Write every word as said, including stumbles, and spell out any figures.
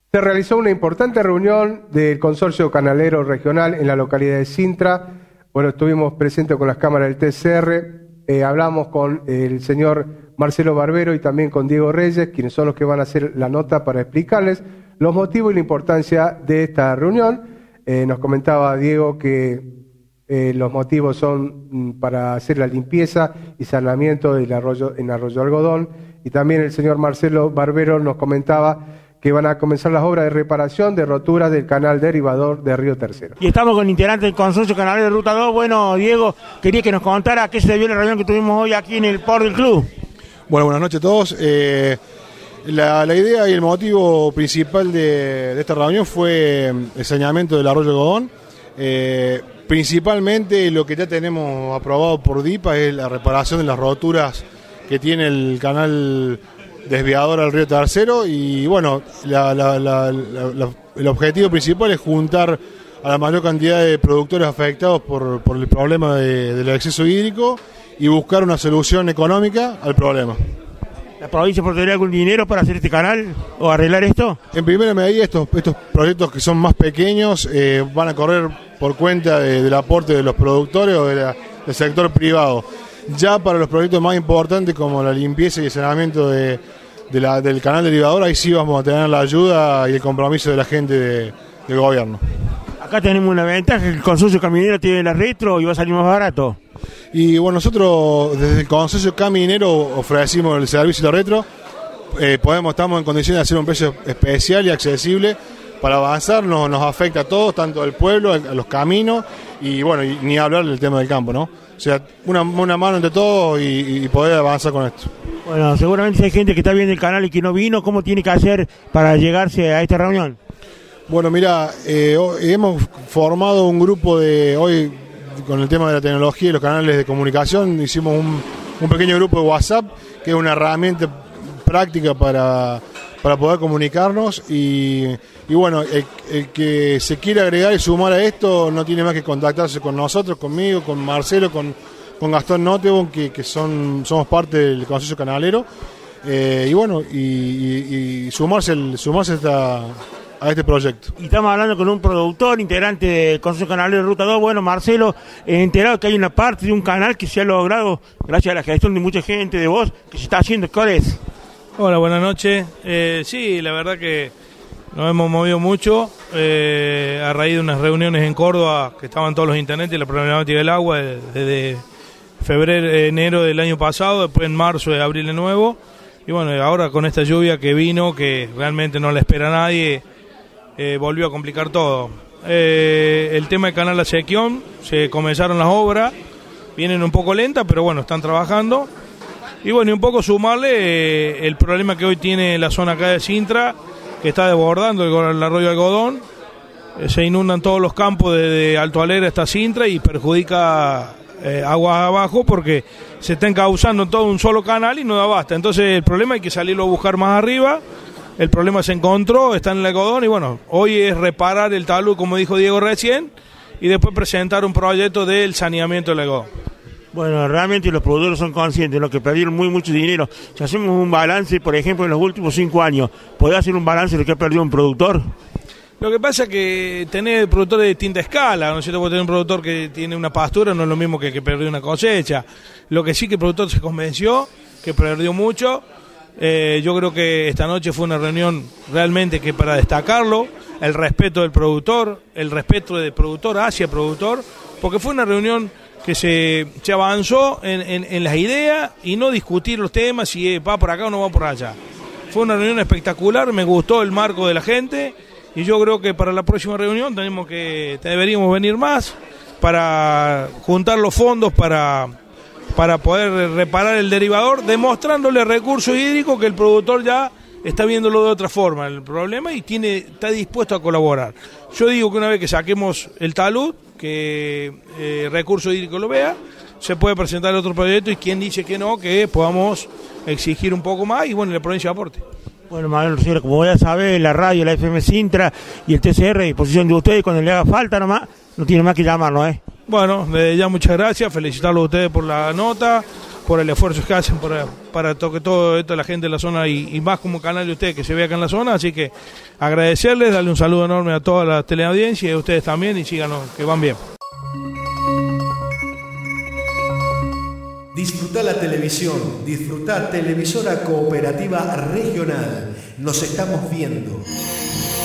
Se realizó una importante reunión del Consorcio Canalero Regional en la localidad de Sintra. Bueno, estuvimos presentes con las cámaras del T C R, eh, hablamos con el señor Marcelo Barbero y también con Diego Reyes, quienes son los que van a hacer la nota para explicarles los motivos y la importancia de esta reunión. Eh, nos comentaba Diego que eh, los motivos son mm, para hacer la limpieza y saneamiento del arroyo, en Arroyo Algodón, y también el señor Marcelo Barbero nos comentaba que van a comenzar las obras de reparación de roturas del canal derivador de Río Tercero. Y estamos con integrantes del Consorcio Canalero de Ruta dos. Bueno, Diego, quería que nos contara a qué se debió la reunión que tuvimos hoy aquí en el Port del Club. Bueno, buenas noches a todos. Eh, la, la idea y el motivo principal de, de esta reunión fue el saneamiento del Arroyo Algodón. Eh, principalmente lo que ya tenemos aprobado por DIPA es la reparación de las roturas que tiene el canal desviador al Río Tercero, y bueno, la, la, la, la, la, el objetivo principal es juntar a la mayor cantidad de productores afectados por, por el problema de, del exceso hídrico y buscar una solución económica al problema. ¿La provincia aportaría algún dinero para hacer este canal o arreglar esto? En primera medida, estos, estos proyectos que son más pequeños eh, van a correr por cuenta de, del aporte de los productores o de la, del sector privado. Ya para los proyectos más importantes como la limpieza y el saneamiento de, de la, del canal derivador, ahí sí vamos a tener la ayuda y el compromiso de la gente de, del gobierno. Acá tenemos una ventaja, que el Consorcio Caminero tiene la retro y va a salir más barato. Y bueno, nosotros desde el Consorcio Caminero ofrecimos el servicio de retro, eh, podemos, estamos en condiciones de hacer un precio especial y accesible para avanzar, nos, nos afecta a todos, tanto al pueblo, a los caminos, y bueno, y ni hablar del tema del campo, ¿no? O sea, una, una mano entre todos y, y poder avanzar con esto. Bueno, seguramente hay gente que está viendo el canal y que no vino. ¿Cómo tiene que hacer para llegarse a esta reunión? Bueno, mira, eh, hemos formado un grupo de, hoy con el tema de la tecnología y los canales de comunicación, hicimos un, un pequeño grupo de WhatsApp, que es una herramienta práctica para, para poder comunicarnos, y, y bueno, el, el que se quiera agregar y sumar a esto no tiene más que contactarse con nosotros, conmigo, con Marcelo, con, con Gastón Notebon, que, que son, somos parte del Consorcio Canalero, eh, y bueno, y, y, y sumarse, el, sumarse a, esta, a este proyecto. Y estamos hablando con un productor, integrante del Consorcio Canalero de Ruta dos. Bueno, Marcelo, he enterado que hay una parte de un canal que se ha logrado gracias a la gestión de mucha gente, de vos, que se está haciendo. ¿Cuál es? Hola, buenas noches. Eh, sí, la verdad que nos hemos movido mucho eh, a raíz de unas reuniones en Córdoba que estaban todos los intendentes, la problemática del agua desde febrero, enero del año pasado, después en marzo y abril de nuevo, y bueno, ahora con esta lluvia que vino, que realmente no la espera nadie, eh, volvió a complicar todo. Eh, el tema del canal La Sequión, se comenzaron las obras, vienen un poco lentas, pero bueno, están trabajando. Y bueno, y un poco sumarle eh, el problema que hoy tiene la zona acá de Sintra, que está desbordando el, el arroyo Algodón. Eh, se inundan todos los campos de, de Alto Alegre hasta Sintra y perjudica eh, aguas abajo, porque se está encauzando todo un solo canal y no da basta. Entonces el problema hay que salirlo a buscar más arriba. El problema se encontró, está en el Algodón, y bueno, hoy es reparar el talud, como dijo Diego recién, y después presentar un proyecto del saneamiento del Algodón. Bueno, realmente los productores son conscientes de lo que perdieron muy mucho dinero. Si hacemos un balance, por ejemplo, en los últimos cinco años, ¿podés hacer un balance de lo que ha perdido un productor? Lo que pasa es que tener productores de distinta escala, ¿no es cierto? Porque tener un productor que tiene una pastura no es lo mismo que que perdió una cosecha. Lo que sí que el productor se convenció, que perdió mucho. Eh, yo creo que esta noche fue una reunión realmente que para destacarlo, el respeto del productor, el respeto del productor hacia el productor, porque fue una reunión que se, se avanzó en, en, en las ideas y no discutir los temas si va por acá o no va por allá. Fue una reunión espectacular, me gustó el marco de la gente, y yo creo que para la próxima reunión tenemos que deberíamos venir más para juntar los fondos para, para poder reparar el derivador, demostrándole recursos hídricos que el productor ya está viéndolo de otra forma el problema y tiene está dispuesto a colaborar. Yo digo que una vez que saquemos el talud, que eh, Recurso Hídrico lo vea, se puede presentar otro proyecto, y quien dice que no, que podamos exigir un poco más, y bueno, la provincia aporte. Bueno, Manuel Rociero, como ya sabe, la radio, la F M Sintra y el T C R a disposición de ustedes, cuando le haga falta nomás, no tiene más que llamarnos, ¿eh? Bueno, desde ya muchas gracias, felicitarlos a ustedes por la nota, por el esfuerzo que hacen para, para que todo esto la gente de la zona y, y más como canal de ustedes que se ve acá en la zona, así que agradecerles, darle un saludo enorme a toda la teleaudiencia y a ustedes también y síganos, que van bien. Disfrutá la televisión, disfrutá Televisora Cooperativa Regional. Nos estamos viendo.